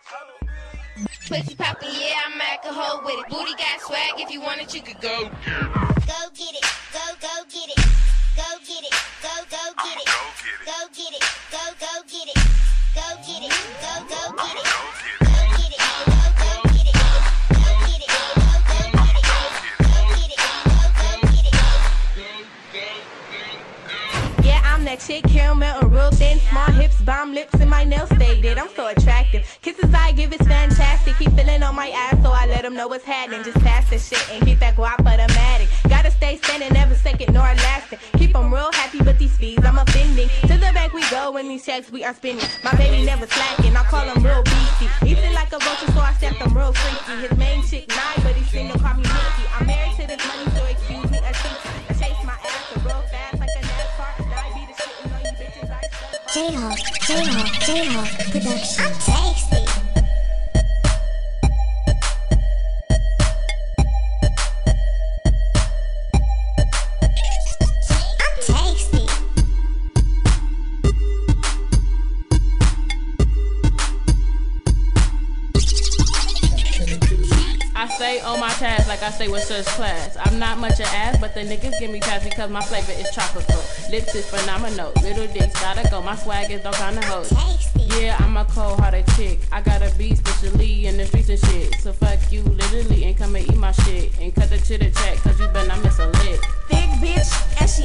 Pussy poppin', yeah, I'm alcohol with it. Booty got swag, if you want it, you could go get it. Go get it, go get it. Go get it, go get it. Go get it, go get it. Go get it, go get it. Go get it, go get it. Go get it, go get it. Go get it, go get it. Yeah, I'm that chick, caramel and real thin. Small hips, bomb lips, and my nails stay dead. I'm so attractive. Kisses I give is fantastic. Keep feeling on my ass, so I let them know what's happening. Just pass the shit and get that guap automatic. Gotta stay standing, never second nor lasting. Keep them real happy, but these fees I'm offending. To the bank we go when these checks we are spending. My baby never slacking, I call him real beastie. Eating like a vulture, so I step them real freaky. His main chick nine, but he single, call me Mickey. I'm married to this money, so excuse me, I chase my ass real fast like a NASCAR. Now I be the shit and all you bitches I stuck. J-Hawk production. I'm tasty. I stay on my task like I stay with such class. I'm not much of ass, but the niggas give me pass because my flavor is tropical. Lips is phenomenal. Little dicks gotta go. My swag is all kind of hoes. Yeah, I'm a cold-hearted chick. I got a beat specially in the streets and shit. So fuck you literally and come and eat my shit. And cut the chitter check cause you better not miss a lick. Thick bitch, and